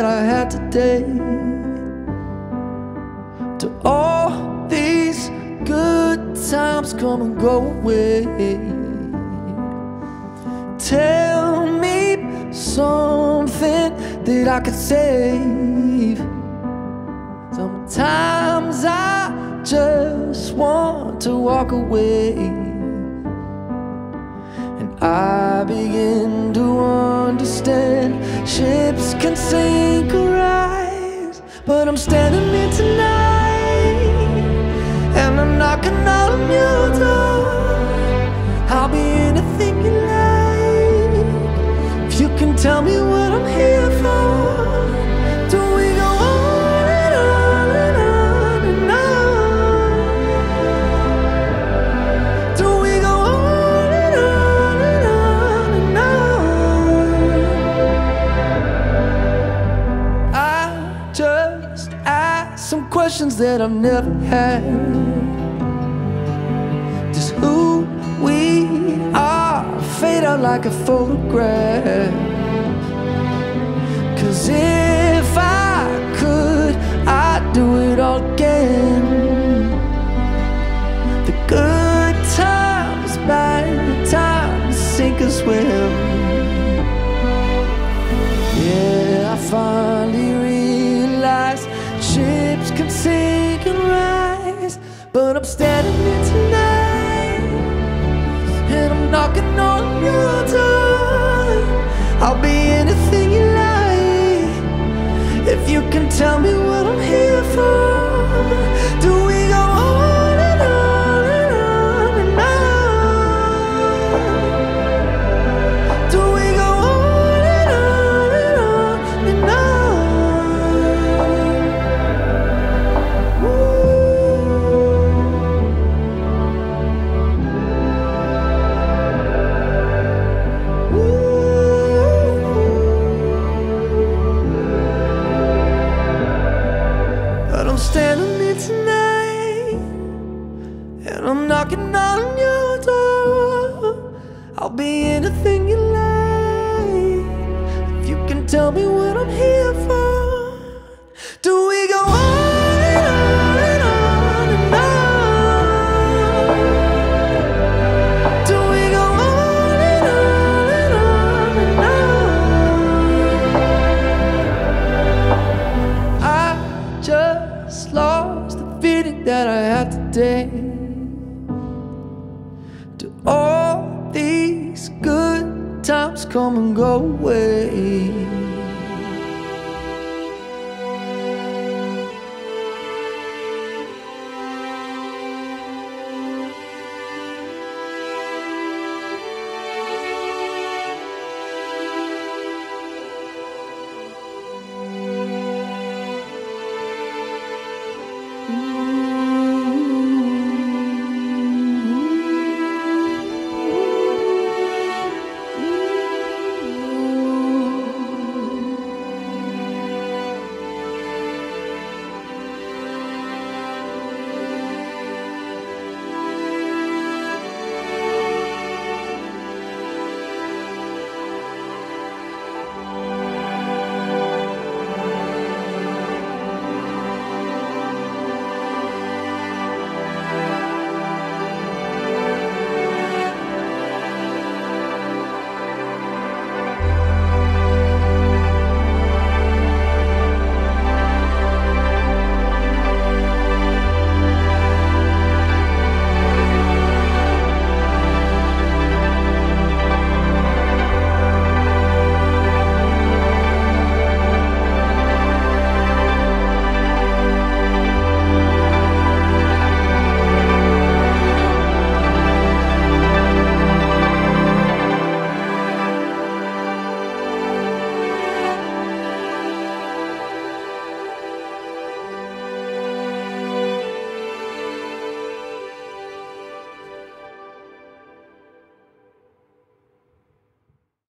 that I had today, to all these good times come and go away. Tell me something that I could save. Sometimes I just want to walk away, and I begin to understand ships can sink or rise, but I'm standing here tonight, and I'm knocking on your door. I'll be anything you like, if you can tell me what I'm here for. Do we go on and on and on and on? Do we go on and on and on and on? I just asked some questions that I've never had. Just who we are, fade out like a photograph. 'Cause if I could, I'd do it all again. The good times, bad times, sink or swim. Yeah, I finally realized ships can sink and rise, but I'm standing here tonight, and I'm knocking on your door. I'll be anything you like, if you can tell me what I'm here for. Do we go on and on and on and on? Do we go on and on and on and on? But I'm standing here tonight, and I'm knocking on your door. I'll be anything you like, if you can tell me what I'm here for. Do we go on and on and on and on? Do we go on and on and on and on? I just lost the feeling that I had today, to all these good times come and go away.